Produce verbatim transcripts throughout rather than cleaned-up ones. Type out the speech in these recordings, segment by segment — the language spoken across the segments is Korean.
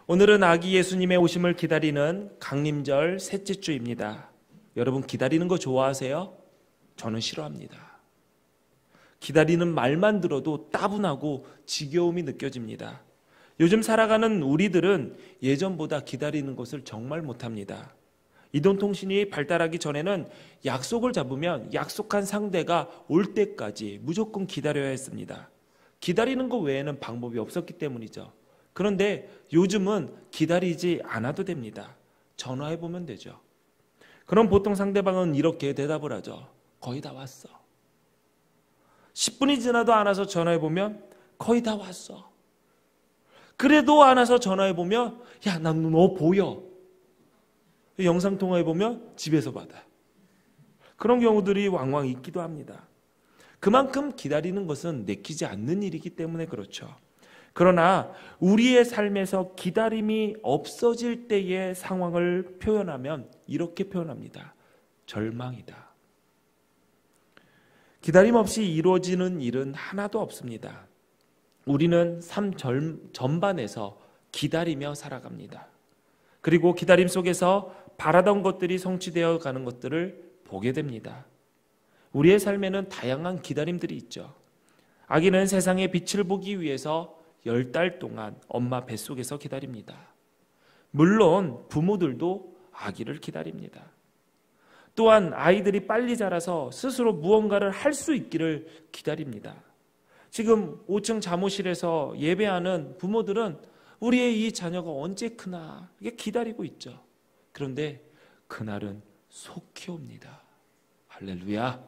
오늘은 아기 예수님의 오심을 기다리는 강림절 셋째 주입니다. 여러분 기다리는 거 좋아하세요? 저는 싫어합니다. 기다리는 말만 들어도 따분하고 지겨움이 느껴집니다. 요즘 살아가는 우리들은 예전보다 기다리는 것을 정말 못합니다. 이동통신이 발달하기 전에는 약속을 잡으면 약속한 상대가 올 때까지 무조건 기다려야 했습니다. 기다리는 것 외에는 방법이 없었기 때문이죠. 그런데 요즘은 기다리지 않아도 됩니다. 전화해보면 되죠. 그럼 보통 상대방은 이렇게 대답을 하죠. 거의 다 왔어. 십 분이 지나도 안 와서 전화해보면 거의 다 왔어. 그래도 안 와서 전화해보면 야, 난 너 보여. 영상통화해보면 집에서 받아. 그런 경우들이 왕왕 있기도 합니다. 그만큼 기다리는 것은 내키지 않는 일이기 때문에 그렇죠. 그러나 우리의 삶에서 기다림이 없어질 때의 상황을 표현하면 이렇게 표현합니다. 절망이다. 기다림 없이 이루어지는 일은 하나도 없습니다. 우리는 삶 전반에서 기다리며 살아갑니다. 그리고 기다림 속에서 바라던 것들이 성취되어 가는 것들을 보게 됩니다. 우리의 삶에는 다양한 기다림들이 있죠. 아기는 세상의 빛을 보기 위해서 열 달 동안 엄마 뱃속에서 기다립니다. 물론 부모들도 아기를 기다립니다. 또한 아이들이 빨리 자라서 스스로 무언가를 할 수 있기를 기다립니다. 지금 오 층 잠옷실에서 예배하는 부모들은 우리의 이 자녀가 언제 크나 이게 기다리고 있죠. 그런데 그날은 속히 옵니다. 할렐루야.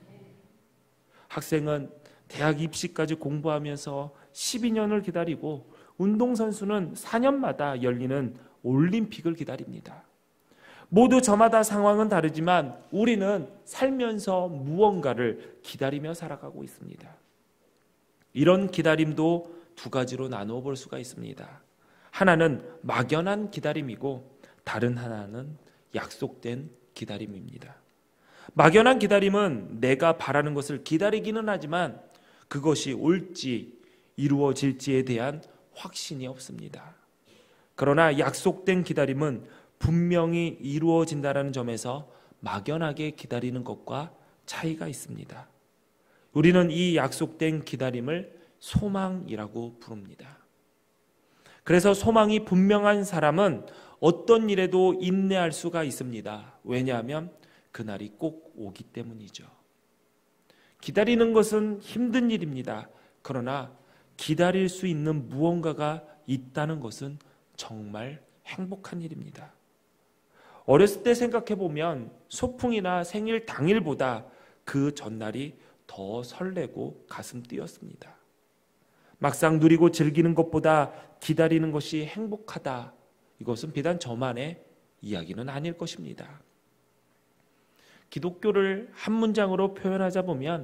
학생은 대학 입시까지 공부하면서 십이 년을 기다리고 운동선수는 사 년마다 열리는 올림픽을 기다립니다. 모두 저마다 상황은 다르지만 우리는 살면서 무언가를 기다리며 살아가고 있습니다. 이런 기다림도 두 가지로 나누어 볼 수가 있습니다. 하나는 막연한 기다림이고 다른 하나는 약속된 기다림입니다. 막연한 기다림은 내가 바라는 것을 기다리기는 하지만 그것이 올지 이루어질지에 대한 확신이 없습니다. 그러나 약속된 기다림은 분명히 이루어진다는 점에서 막연하게 기다리는 것과 차이가 있습니다. 우리는 이 약속된 기다림을 소망이라고 부릅니다. 그래서 소망이 분명한 사람은 어떤 일에도 인내할 수가 있습니다. 왜냐하면 그날이 꼭 오기 때문이죠. 기다리는 것은 힘든 일입니다. 그러나 기다릴 수 있는 무언가가 있다는 것은 정말 행복한 일입니다. 어렸을 때 생각해보면 소풍이나 생일 당일보다 그 전날이 더 설레고 가슴 뛰었습니다. 막상 누리고 즐기는 것보다 기다리는 것이 행복하다. 이것은 비단 저만의 이야기는 아닐 것입니다. 기독교를 한 문장으로 표현하자 보면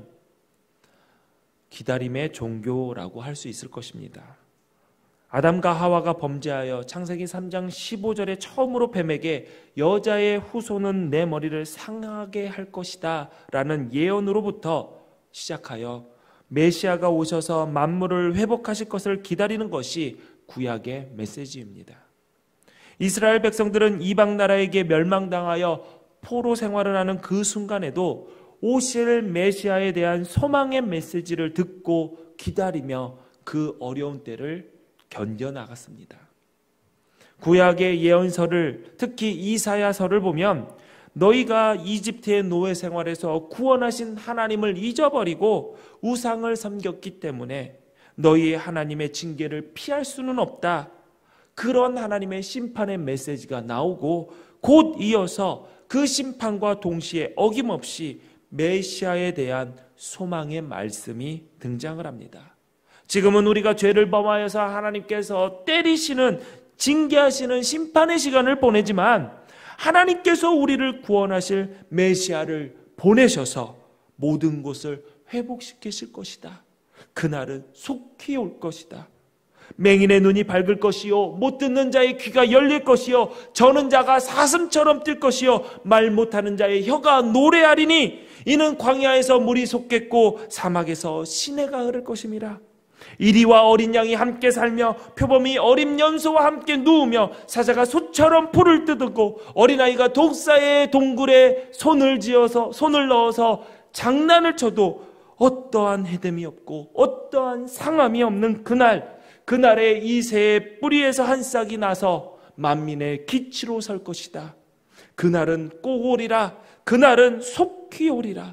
기다림의 종교라고 할 수 있을 것입니다. 아담과 하와가 범죄하여 창세기 삼 장 십오 절에 처음으로 뱀에게 여자의 후손은 내 머리를 상하게 할 것이다 라는 예언으로부터 시작하여 메시아가 오셔서 만물을 회복하실 것을 기다리는 것이 구약의 메시지입니다. 이스라엘 백성들은 이방 나라에게 멸망당하여 포로 생활을 하는 그 순간에도 오실 메시아에 대한 소망의 메시지를 듣고 기다리며 그 어려운 때를 견뎌나갔습니다. 구약의 예언서를 특히 이사야서를 보면 너희가 이집트의 노예 생활에서 구원하신 하나님을 잊어버리고 우상을 섬겼기 때문에 너희의 하나님의 징계를 피할 수는 없다. 그런 하나님의 심판의 메시지가 나오고 곧 이어서 그 심판과 동시에 어김없이 메시아에 대한 소망의 말씀이 등장을 합니다. 지금은 우리가 죄를 범하여서 하나님께서 때리시는 징계하시는 심판의 시간을 보내지만 하나님께서 우리를 구원하실 메시아를 보내셔서 모든 것을 회복시키실 것이다. 그날은 속히 올 것이다. 맹인의 눈이 밝을 것이요 못 듣는 자의 귀가 열릴 것이요 저는 자가 사슴처럼 뛸 것이요 말 못하는 자의 혀가 노래하리니 이는 광야에서 물이 솟겠고 사막에서 시내가 흐를 것임이라. 이리와 어린 양이 함께 살며 표범이 어린 염소와 함께 누우며 사자가 소처럼 풀을 뜯고 어린아이가 독사의 동굴에 손을 쥐어서 손을 넣어서 장난을 쳐도 어떠한 해됨이 없고 어떠한 상함이 없는 그날, 그날에 이 새의 뿌리에서 한 싹이 나서 만민의 기치로 설 것이다. 그날은 꼭 오리라. 그날은 속히 오리라.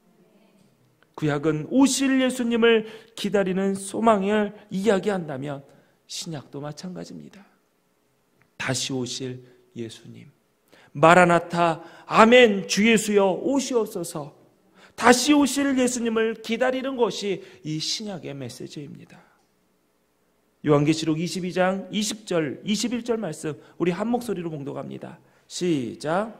구약은 오실 예수님을 기다리는 소망을 이야기한다면 신약도 마찬가지입니다. 다시 오실 예수님, 마라나타, 아멘, 주 예수여 오시옵소서. 다시 오실 예수님을 기다리는 것이 이 신약의 메시지입니다. 요한계시록 이십이 장 이십 절, 이십일 절 말씀 우리 한 목소리로 봉독합니다. 시작.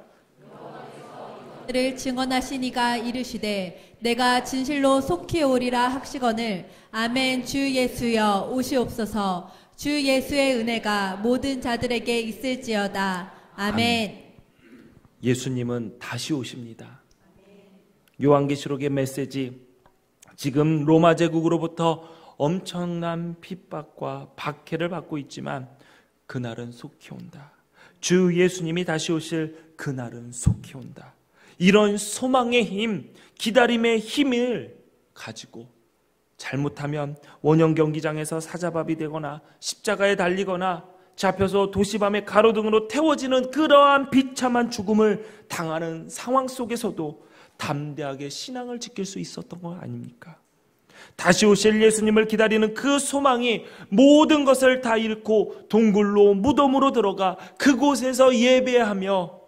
를 증언하시니가 이르시되 내가 진실로 속히 오리라 하시거늘 아멘 주 예수여 오시옵소서. 주 예수의 은혜가 모든 자들에게 있을지어다. 아멘. 아멘. 예수님은 다시 오십니다. 요한계시록의 메시지, 지금 로마 제국으로부터 엄청난 핍박과 박해를 받고 있지만 그날은 속히 온다. 주 예수님이 다시 오실 그날은 속히 온다. 이런 소망의 힘, 기다림의 힘을 가지고 잘못하면 원형 경기장에서 사자밥이 되거나 십자가에 달리거나 잡혀서 도시밤에 가로등으로 태워지는 그러한 비참한 죽음을 당하는 상황 속에서도 담대하게 신앙을 지킬 수 있었던 거 아닙니까? 다시 오실 예수님을 기다리는 그 소망이 모든 것을 다 잃고 동굴로 무덤으로 들어가 그곳에서 예배하며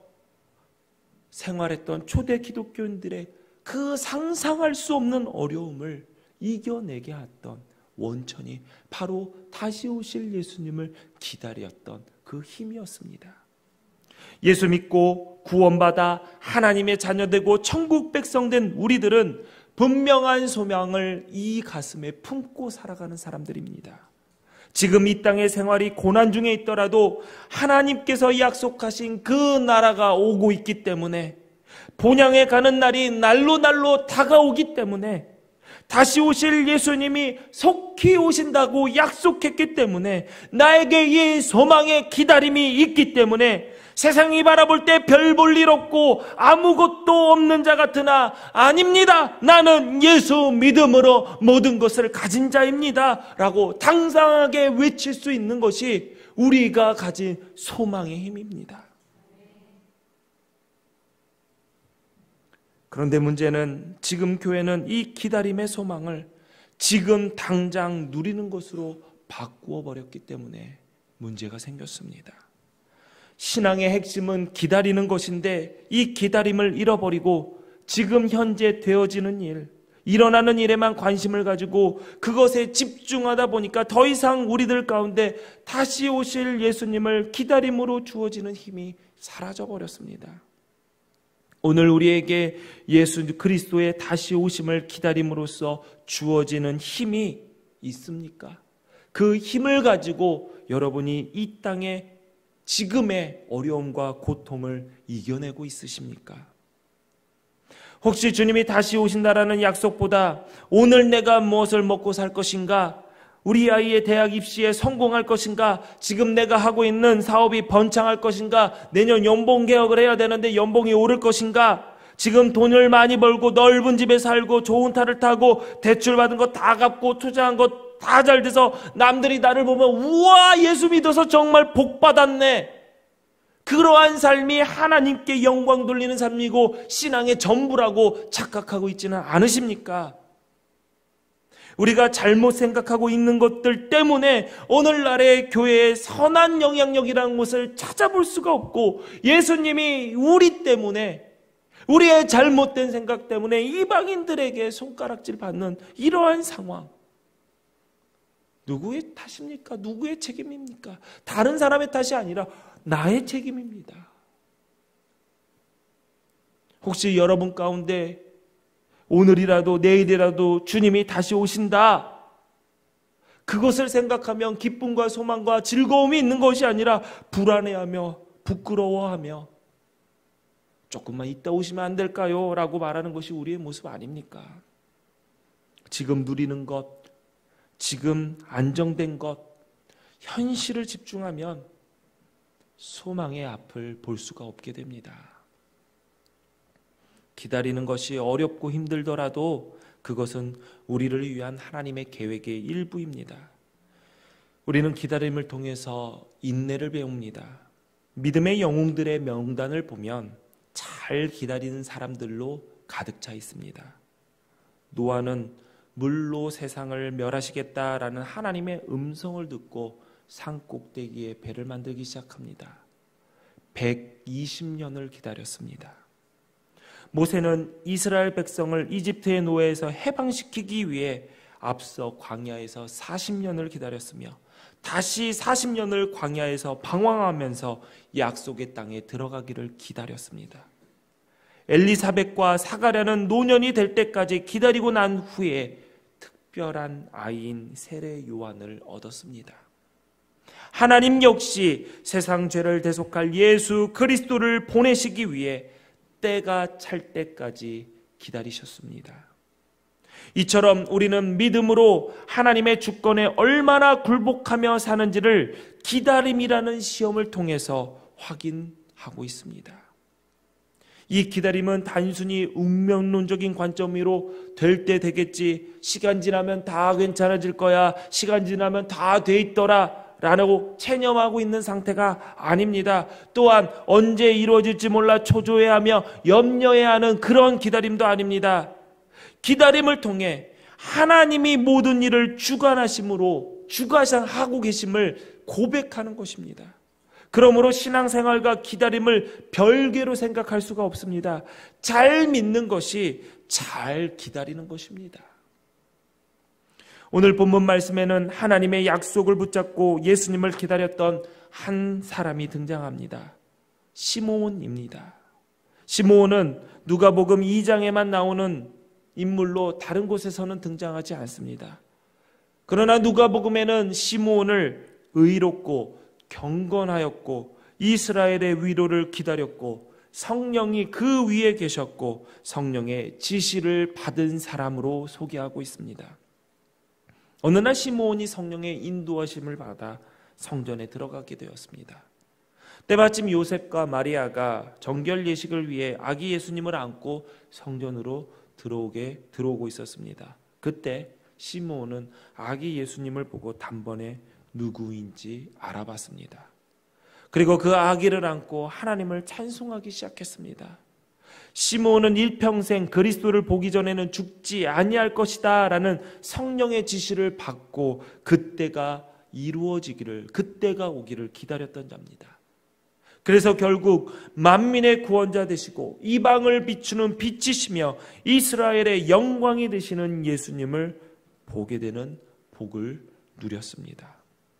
생활했던 초대 기독교인들의 그 상상할 수 없는 어려움을 이겨내게 했던 원천이 바로 다시 오실 예수님을 기다렸던 그 힘이었습니다. 예수 믿고 구원받아 하나님의 자녀되고 천국 백성된 우리들은 분명한 소망을 이 가슴에 품고 살아가는 사람들입니다. 지금 이 땅의 생활이 고난 중에 있더라도 하나님께서 약속하신 그 나라가 오고 있기 때문에, 본향에 가는 날이 날로 날로 다가오기 때문에, 다시 오실 예수님이 속히 오신다고 약속했기 때문에, 나에게 이 소망의 기다림이 있기 때문에 세상이 바라볼 때 별 볼 일 없고 아무것도 없는 자 같으나 아닙니다. 나는 예수 믿음으로 모든 것을 가진 자입니다. 라고 당당하게 외칠 수 있는 것이 우리가 가진 소망의 힘입니다. 그런데 문제는 지금 교회는 이 기다림의 소망을 지금 당장 누리는 것으로 바꾸어 버렸기 때문에 문제가 생겼습니다. 신앙의 핵심은 기다리는 것인데 이 기다림을 잃어버리고 지금 현재 되어지는 일, 일어나는 일에만 관심을 가지고 그것에 집중하다 보니까 더 이상 우리들 가운데 다시 오실 예수님을 기다림으로 주어지는 힘이 사라져 버렸습니다. 오늘 우리에게 예수 그리스도의 다시 오심을 기다림으로써 주어지는 힘이 있습니까? 그 힘을 가지고 여러분이 이 땅에 지금의 어려움과 고통을 이겨내고 있으십니까? 혹시 주님이 다시 오신다라는 약속보다 오늘 내가 무엇을 먹고 살 것인가? 우리 아이의 대학 입시에 성공할 것인가? 지금 내가 하고 있는 사업이 번창할 것인가? 내년 연봉 개혁을 해야 되는데 연봉이 오를 것인가? 지금 돈을 많이 벌고 넓은 집에 살고 좋은 차를 타고 대출 받은 거 다 갚고 투자한 것 다 잘 돼서 남들이 나를 보면 우와 예수 믿어서 정말 복 받았네. 그러한 삶이 하나님께 영광 돌리는 삶이고 신앙의 전부라고 착각하고 있지는 않으십니까? 우리가 잘못 생각하고 있는 것들 때문에 오늘날의 교회의 선한 영향력이라는 것을 찾아볼 수가 없고, 예수님이 우리 때문에, 우리의 잘못된 생각 때문에 이방인들에게 손가락질 받는 이러한 상황, 누구의 탓입니까? 누구의 책임입니까? 다른 사람의 탓이 아니라 나의 책임입니다. 혹시 여러분 가운데 오늘이라도 내일이라도 주님이 다시 오신다, 그것을 생각하면 기쁨과 소망과 즐거움이 있는 것이 아니라 불안해하며 부끄러워하며 조금만 이따 오시면 안 될까요? 라고 말하는 것이 우리의 모습 아닙니까? 지금 누리는 것, 지금 안정된 것, 현실을 집중하면 소망의 앞을 볼 수가 없게 됩니다. 기다리는 것이 어렵고 힘들더라도 그것은 우리를 위한 하나님의 계획의 일부입니다. 우리는 기다림을 통해서 인내를 배웁니다. 믿음의 영웅들의 명단을 보면 잘 기다리는 사람들로 가득 차 있습니다. 노아는 물로 세상을 멸하시겠다라는 하나님의 음성을 듣고 산 꼭대기에 배를 만들기 시작합니다. 백이십 년을 기다렸습니다. 모세는 이스라엘 백성을 이집트의 노예에서 해방시키기 위해 앞서 광야에서 사십 년을 기다렸으며 다시 사십 년을 광야에서 방황하면서 약속의 땅에 들어가기를 기다렸습니다. 엘리사벳과 사가랴는 노년이 될 때까지 기다리고 난 후에 특별한 아이인 세례 요한을 얻었습니다. 하나님 역시 세상 죄를 대속할 예수 그리스도를 보내시기 위해 때가 찰 때까지 기다리셨습니다. 이처럼 우리는 믿음으로 하나님의 주권에 얼마나 굴복하며 사는지를 기다림이라는 시험을 통해서 확인하고 있습니다. 이 기다림은 단순히 운명론적인 관점으로 될 때 되겠지, 시간 지나면 다 괜찮아질 거야, 시간 지나면 다 돼 있더라 라고 체념하고 있는 상태가 아닙니다. 또한 언제 이루어질지 몰라 초조해하며 염려해하는 그런 기다림도 아닙니다. 기다림을 통해 하나님이 모든 일을 주관하심으로 주관하고 계심을 고백하는 것입니다. 그러므로 신앙생활과 기다림을 별개로 생각할 수가 없습니다. 잘 믿는 것이 잘 기다리는 것입니다. 오늘 본문 말씀에는 하나님의 약속을 붙잡고 예수님을 기다렸던 한 사람이 등장합니다. 시므온입니다. 시므온은 누가복음 이 장에만 나오는 인물로 다른 곳에서는 등장하지 않습니다. 그러나 누가복음에는 시므온을 의롭고 경건하였고 이스라엘의 위로를 기다렸고 성령이 그 위에 계셨고 성령의 지시를 받은 사람으로 소개하고 있습니다. 어느 날 시므온이 성령의 인도하심을 받아 성전에 들어가게 되었습니다. 때마침 요셉과 마리아가 정결 예식을 위해 아기 예수님을 안고 성전으로 들어오게 들어오고 있었습니다. 그때 시므온은 아기 예수님을 보고 단번에 누구인지 알아봤습니다. 그리고 그 아기를 안고 하나님을 찬송하기 시작했습니다. 시므온은 일평생 그리스도를 보기 전에는 죽지 아니할 것이다 라는 성령의 지시를 받고 그때가 이루어지기를, 그때가 오기를 기다렸던 자입니다. 그래서 결국 만민의 구원자 되시고 이방을 비추는 빛이시며 이스라엘의 영광이 되시는 예수님을 보게 되는 복을 누렸습니다.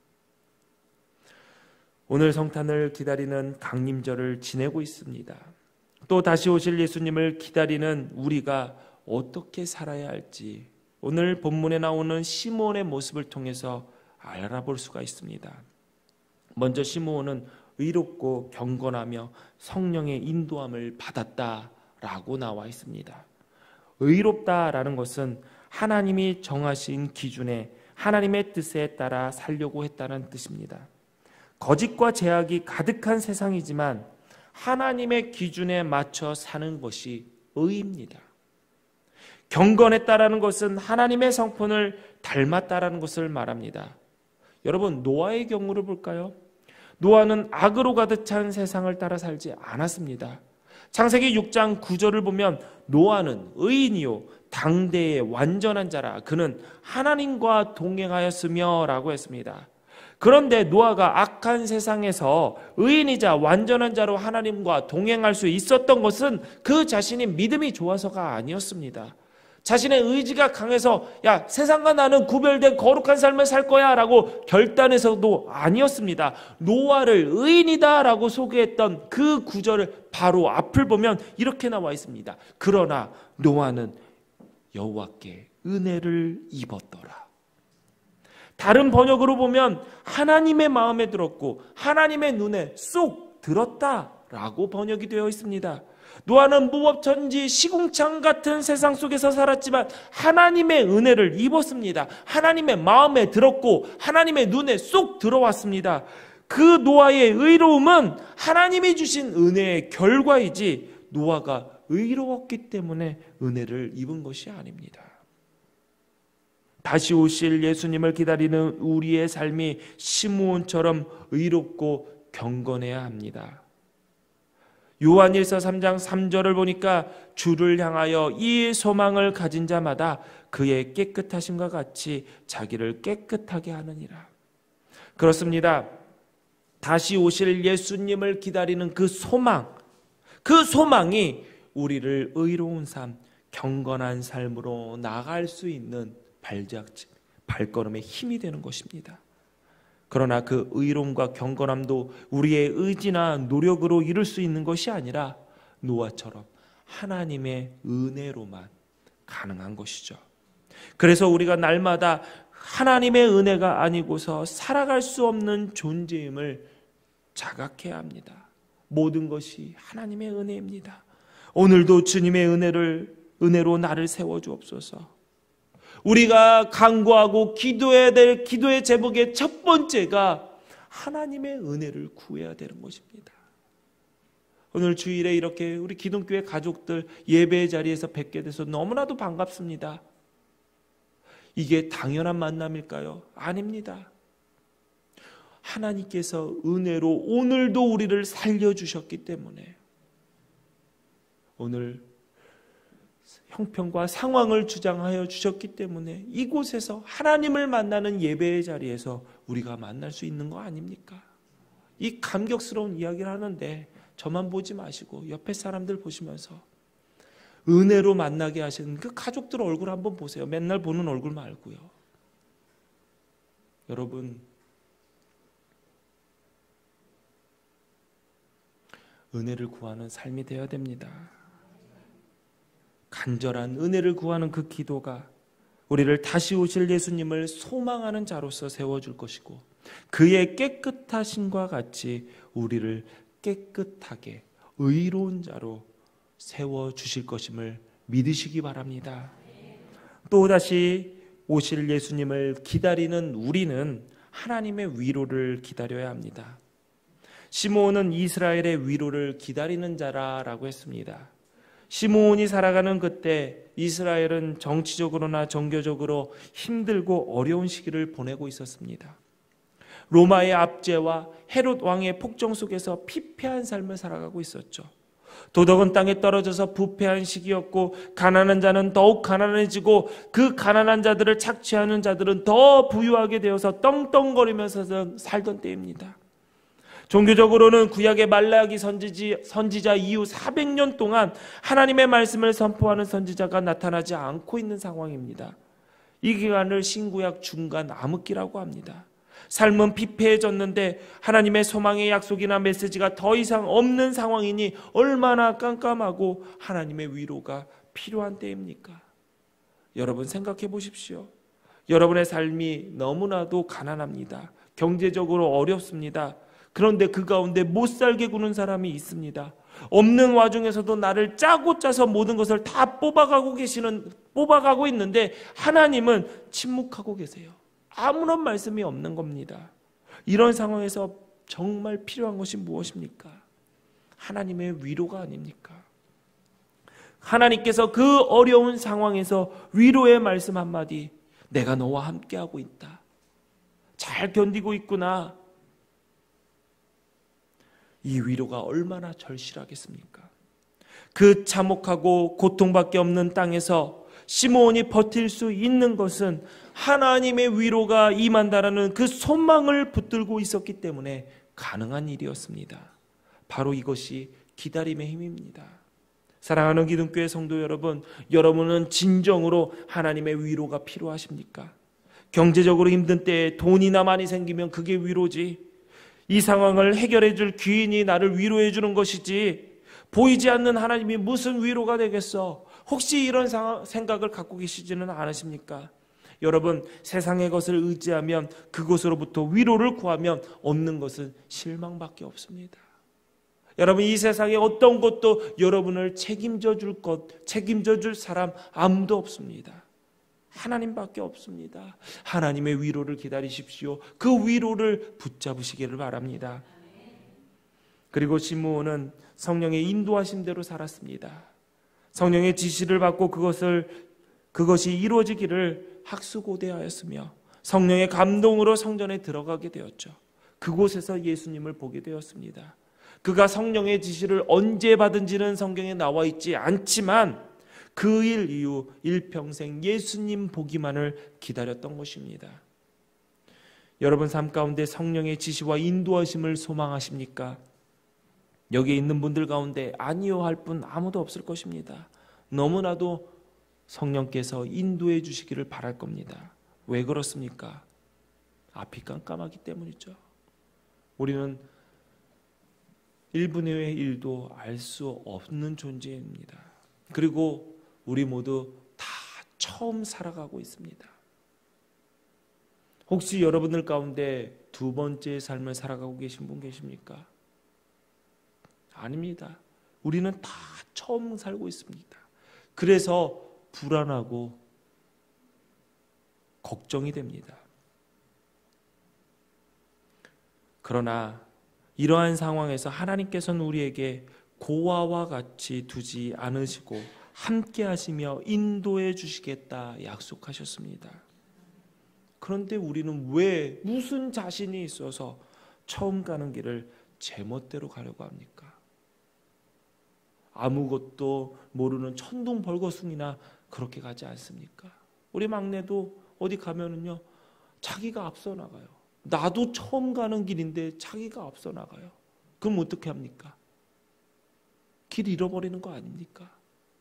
오늘 성탄을 기다리는 강림절을 지내고 있습니다. 또 다시 오실 예수님을 기다리는 우리가 어떻게 살아야 할지 오늘 본문에 나오는 시므온의 모습을 통해서 알아볼 수가 있습니다. 먼저 시므온은 의롭고 경건하며 성령의 인도함을 받았다라고 나와 있습니다. 의롭다라는 것은 하나님이 정하신 기준에 하나님의 뜻에 따라 살려고 했다는 뜻입니다. 거짓과 제약이 가득한 세상이지만 하나님의 기준에 맞춰 사는 것이 의입니다. 경건했다라는 것은 하나님의 성품을 닮았다라는 것을 말합니다. 여러분, 노아의 경우를 볼까요? 노아는 악으로 가득 찬 세상을 따라 살지 않았습니다. 창세기 육 장 구 절을 보면 노아는 의인이요 당대의 완전한 자라 그는 하나님과 동행하였으며 라고 했습니다. 그런데 노아가 악한 세상에서 의인이자 완전한 자로 하나님과 동행할 수 있었던 것은 그 자신이 믿음이 좋아서가 아니었습니다. 자신의 의지가 강해서 야 세상과 나는 구별된 거룩한 삶을 살 거야 라고 결단해서도 아니었습니다. 노아를 의인이다 라고 소개했던 그 구절을 바로 앞을 보면 이렇게 나와 있습니다. 그러나 노아는 여호와께 은혜를 입었더라. 다른 번역으로 보면 하나님의 마음에 들었고 하나님의 눈에 쏙 들었다라고 번역이 되어 있습니다. 노아는 무법천지 시궁창 같은 세상 속에서 살았지만 하나님의 은혜를 입었습니다. 하나님의 마음에 들었고 하나님의 눈에 쏙 들어왔습니다. 그 노아의 의로움은 하나님이 주신 은혜의 결과이지 노아가 의로웠기 때문에 은혜를 입은 것이 아닙니다. 다시 오실 예수님을 기다리는 우리의 삶이 시므온처럼 의롭고 경건해야 합니다. 요한일서 삼 장 삼 절을 보니까 주를 향하여 이 소망을 가진 자마다 그의 깨끗하심과 같이 자기를 깨끗하게 하느니라. 그렇습니다. 다시 오실 예수님을 기다리는 그 소망, 그 소망이 우리를 의로운 삶, 경건한 삶으로 나아갈 수 있는 발자취, 발걸음의 힘이 되는 것입니다. 그러나 그 의로움과 경건함도 우리의 의지나 노력으로 이룰 수 있는 것이 아니라 노아처럼 하나님의 은혜로만 가능한 것이죠. 그래서 우리가 날마다 하나님의 은혜가 아니고서 살아갈 수 없는 존재임을 자각해야 합니다. 모든 것이 하나님의 은혜입니다. 오늘도 주님의 은혜를 은혜로 나를 세워주옵소서. 우리가 간구하고 기도해야 될 기도의 제목의 첫 번째가 하나님의 은혜를 구해야 되는 것입니다. 오늘 주일에 이렇게 우리 기독교회 가족들 예배의 자리에서 뵙게 돼서 너무나도 반갑습니다. 이게 당연한 만남일까요? 아닙니다. 하나님께서 은혜로 오늘도 우리를 살려주셨기 때문에 오늘 형편과 상황을 주장하여 주셨기 때문에 이곳에서 하나님을 만나는 예배의 자리에서 우리가 만날 수 있는 거 아닙니까? 이 감격스러운 이야기를 하는데 저만 보지 마시고 옆에 사람들 보시면서 은혜로 만나게 하시는 그 가족들 얼굴 한번 보세요. 맨날 보는 얼굴 말고요. 여러분, 은혜를 구하는 삶이 되어야 됩니다. 간절한 은혜를 구하는 그 기도가 우리를 다시 오실 예수님을 소망하는 자로서 세워줄 것이고 그의 깨끗하심과 같이 우리를 깨끗하게 의로운 자로 세워주실 것임을 믿으시기 바랍니다. 또다시 오실 예수님을 기다리는 우리는 하나님의 위로를 기다려야 합니다. 시므온은 이스라엘의 위로를 기다리는 자라라고 했습니다. 시므온이 살아가는 그때 이스라엘은 정치적으로나 종교적으로 힘들고 어려운 시기를 보내고 있었습니다. 로마의 압제와 헤롯 왕의 폭정 속에서 피폐한 삶을 살아가고 있었죠. 도덕은 땅에 떨어져서 부패한 시기였고 가난한 자는 더욱 가난해지고 그 가난한 자들을 착취하는 자들은 더 부유하게 되어서 떵떵거리면서 살던 때입니다. 종교적으로는 구약의 말라기 선지지, 선지자 이후 사백 년 동안 하나님의 말씀을 선포하는 선지자가 나타나지 않고 있는 상황입니다. 이 기간을 신구약 중간 암흑기라고 합니다. 삶은 피폐해졌는데 하나님의 소망의 약속이나 메시지가 더 이상 없는 상황이니 얼마나 깜깜하고 하나님의 위로가 필요한 때입니까? 여러분 생각해 보십시오. 여러분의 삶이 너무나도 가난합니다. 경제적으로 어렵습니다. 그런데 그 가운데 못 살게 구는 사람이 있습니다. 없는 와중에서도 나를 짜고 짜서 모든 것을 다 뽑아가고 계시는, 뽑아가고 있는데 하나님은 침묵하고 계세요. 아무런 말씀이 없는 겁니다. 이런 상황에서 정말 필요한 것이 무엇입니까? 하나님의 위로가 아닙니까? 하나님께서 그 어려운 상황에서 위로의 말씀 한마디, 내가 너와 함께하고 있다. 잘 견디고 있구나. 이 위로가 얼마나 절실하겠습니까? 그 참혹하고 고통밖에 없는 땅에서 시므온이 버틸 수 있는 것은 하나님의 위로가 임한다라는 그 소망을 붙들고 있었기 때문에 가능한 일이었습니다. 바로 이것이 기다림의 힘입니다. 사랑하는 기독교회 성도 여러분, 여러분은 진정으로 하나님의 위로가 필요하십니까? 경제적으로 힘든 때에 돈이나 많이 생기면 그게 위로지, 이 상황을 해결해 줄 귀인이 나를 위로해 주는 것이지 보이지 않는 하나님이 무슨 위로가 되겠어? 혹시 이런 상황, 생각을 갖고 계시지는 않으십니까? 여러분, 세상의 것을 의지하면 그것으로부터 위로를 구하면 얻는 것은 실망밖에 없습니다. 여러분, 이 세상에 어떤 것도 여러분을 책임져 줄 것, 책임져 줄 사람 아무도 없습니다. 하나님밖에 없습니다. 하나님의 위로를 기다리십시오. 그 위로를 붙잡으시기를 바랍니다. 그리고 시므온은 성령의 인도하심대로 살았습니다. 성령의 지시를 받고 그것을 그것이 이루어지기를 학수고대하였으며 성령의 감동으로 성전에 들어가게 되었죠. 그곳에서 예수님을 보게 되었습니다. 그가 성령의 지시를 언제 받은지는 성경에 나와 있지 않지만 그 일 이후 일평생 예수님 보기만을 기다렸던 것입니다. 여러분 삶 가운데 성령의 지시와 인도하심을 소망하십니까? 여기 있는 분들 가운데 아니요 할 분 아무도 없을 것입니다. 너무나도 성령께서 인도해 주시기를 바랄 겁니다. 왜 그렇습니까? 앞이 깜깜하기 때문이죠. 우리는 일분의 일도 알 수 없는 존재입니다. 그리고 우리 모두 다 처음 살아가고 있습니다. 혹시 여러분들 가운데 두 번째 삶을 살아가고 계신 분 계십니까? 아닙니다. 우리는 다 처음 살고 있습니다. 그래서 불안하고 걱정이 됩니다. 그러나 이러한 상황에서 하나님께서는 우리에게 고아와 같이 두지 않으시고 함께 하시며 인도해 주시겠다 약속하셨습니다. 그런데 우리는 왜 무슨 자신이 있어서 처음 가는 길을 제멋대로 가려고 합니까? 아무것도 모르는 천둥벌거숭이나 그렇게 가지 않습니까? 우리 막내도 어디 가면은요 자기가 앞서 나가요. 나도 처음 가는 길인데 자기가 앞서 나가요. 그럼 어떻게 합니까? 길 잃어버리는 거 아닙니까?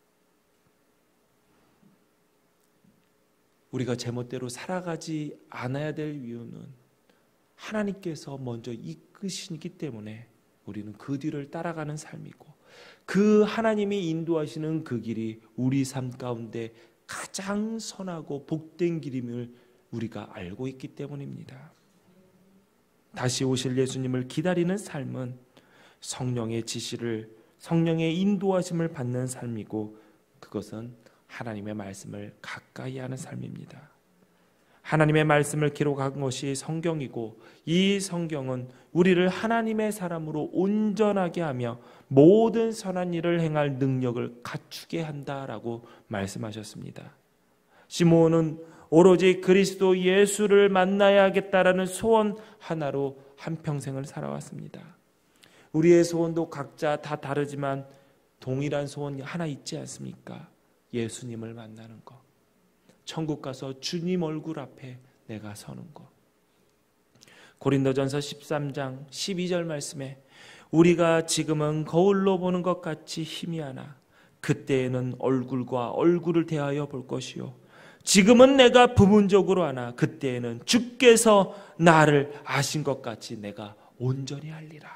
우리가 제멋대로 살아가지 않아야 될 이유는 하나님께서 먼저 이끄시기 때문에 우리는 그 뒤를 따라가는 삶이고 그 하나님이 인도하시는 그 길이 우리 삶 가운데 가장 선하고 복된 길임을 우리가 알고 있기 때문입니다. 다시 오실 예수님을 기다리는 삶은 성령의 지시를 성령의 인도하심을 받는 삶이고 그것은 하나님의 말씀을 가까이 하는 삶입니다. 하나님의 말씀을 기록한 것이 성경이고 이 성경은 우리를 하나님의 사람으로 온전하게 하며 모든 선한 일을 행할 능력을 갖추게 한다라고 말씀하셨습니다. 시므온은 오로지 그리스도 예수를 만나야겠다라는 소원 하나로 한평생을 살아왔습니다. 우리의 소원도 각자 다 다르지만 동일한 소원이 하나 있지 않습니까? 예수님을 만나는 것. 천국 가서 주님 얼굴 앞에 내가 서는 것. 고린도전서 십삼 장 십이 절 말씀에 우리가 지금은 거울로 보는 것 같이 희미하나 그때에는 얼굴과 얼굴을 대하여 볼 것이요 지금은 내가 부분적으로 하나 그때에는 주께서 나를 아신 것 같이 내가 온전히 하리라.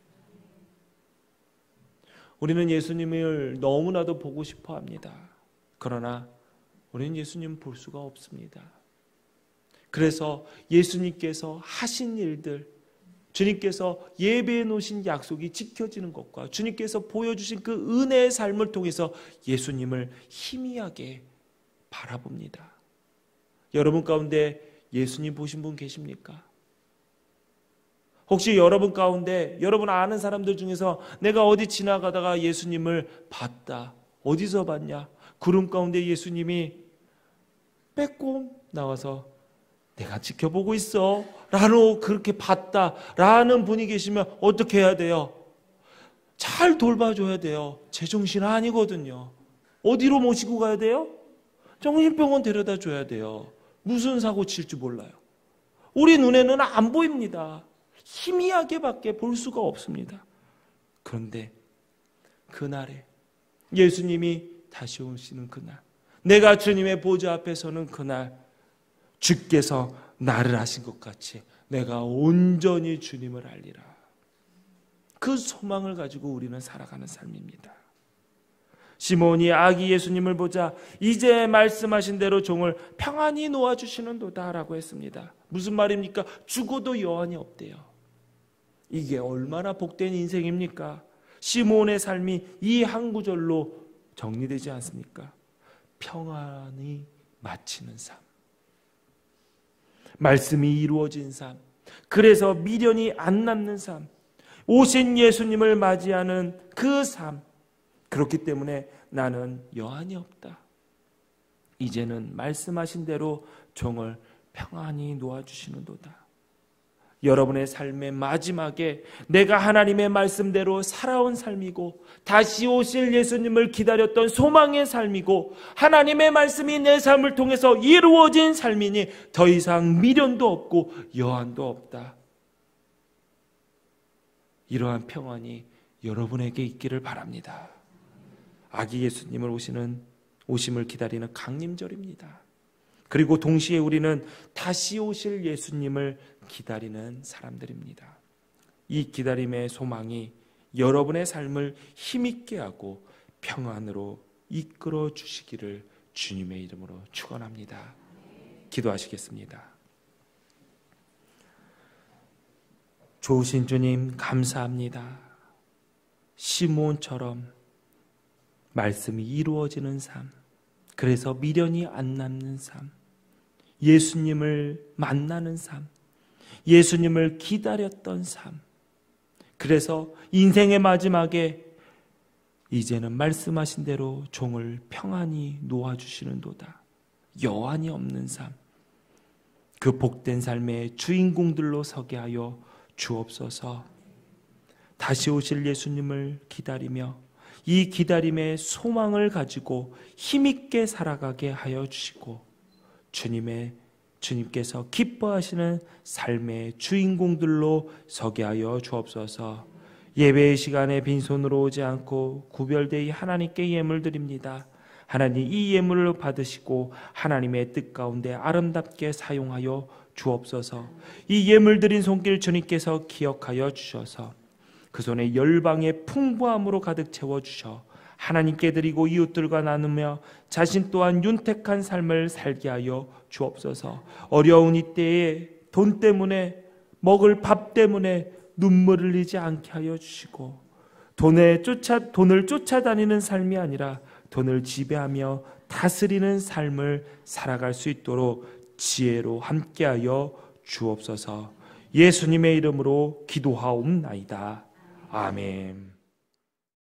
우리는 예수님을 너무나도 보고 싶어 합니다. 그러나 우리는 예수님 볼 수가 없습니다. 그래서 예수님께서 하신 일들, 주님께서 예배해 놓으신 약속이 지켜지는 것과 주님께서 보여주신 그 은혜의 삶을 통해서 예수님을 희미하게 바라봅니다. 여러분 가운데 예수님 보신 분 계십니까? 혹시 여러분 가운데 여러분 아는 사람들 중에서 내가 어디 지나가다가 예수님을 봤다. 어디서 봤냐? 구름 가운데 예수님이 빼꼼 나와서 내가 지켜보고 있어 라고 그렇게 봤다 라는 분이 계시면 어떻게 해야 돼요? 잘 돌봐줘야 돼요. 제정신 아니거든요. 어디로 모시고 가야 돼요? 정신병원 데려다 줘야 돼요. 무슨 사고 칠지 몰라요. 우리 눈에는 안 보입니다. 희미하게밖에 볼 수가 없습니다. 그런데 그날에 예수님이 다시 오시는 그날, 내가 주님의 보좌 앞에 서는 그날 주께서 나를 아신 것 같이 내가 온전히 주님을 알리라. 그 소망을 가지고 우리는 살아가는 삶입니다. 시몬이 아기 예수님을 보자 이제 말씀하신 대로 종을 평안히 놓아주시는도다 라고 했습니다. 무슨 말입니까? 죽어도 여한이 없대요. 이게 얼마나 복된 인생입니까? 시므온의 삶이 이 한 구절로 정리되지 않습니까? 평안히 마치는 삶, 말씀이 이루어진 삶, 그래서 미련이 안 남는 삶, 오신 예수님을 맞이하는 그 삶. 그렇기 때문에 나는 여한이 없다. 이제는 말씀하신 대로 종을 평안히 놓아주시는도다. 여러분의 삶의 마지막에 내가 하나님의 말씀대로 살아온 삶이고 다시 오실 예수님을 기다렸던 소망의 삶이고 하나님의 말씀이 내 삶을 통해서 이루어진 삶이니 더 이상 미련도 없고 여한도 없다. 이러한 평안이 여러분에게 있기를 바랍니다. 아기 예수님을 오시는 오심을 기다리는 강림절입니다. 그리고 동시에 우리는 다시 오실 예수님을 기다리는 사람들입니다. 이 기다림의 소망이 여러분의 삶을 힘있게 하고 평안으로 이끌어 주시기를 주님의 이름으로 축원합니다. 기도하시겠습니다. 좋으신 주님 감사합니다. 시므온처럼 말씀이 이루어지는 삶, 그래서 미련이 안 남는 삶, 예수님을 만나는 삶, 예수님을 기다렸던 삶, 그래서 인생의 마지막에 이제는 말씀하신 대로 종을 평안히 놓아주시는도다. 여한이 없는 삶, 그 복된 삶의 주인공들로 서게 하여 주옵소서. 다시 오실 예수님을 기다리며 이 기다림의 소망을 가지고 힘있게 살아가게 하여 주시고 주님의 주님께서 기뻐하시는 삶의 주인공들로 서게 하여 주옵소서. 예배의 시간에 빈손으로 오지 않고 구별되이 하나님께 예물 드립니다. 하나님 이 예물을 받으시고 하나님의 뜻 가운데 아름답게 사용하여 주옵소서. 이 예물 드린 손길 주님께서 기억하여 주셔서 그 손에 열방의 풍부함으로 가득 채워주셔 하나님께 드리고 이웃들과 나누며 자신 또한 윤택한 삶을 살게 하여 주옵소서. 어려운 이때에 돈 때문에 먹을 밥 때문에 눈물을 흘리지 않게 하여 주시고 돈에 쫓아, 돈을 쫓아다니는 삶이 아니라 돈을 지배하며 다스리는 삶을 살아갈 수 있도록 지혜로 함께하여 주옵소서. 예수님의 이름으로 기도하옵나이다. 아멘.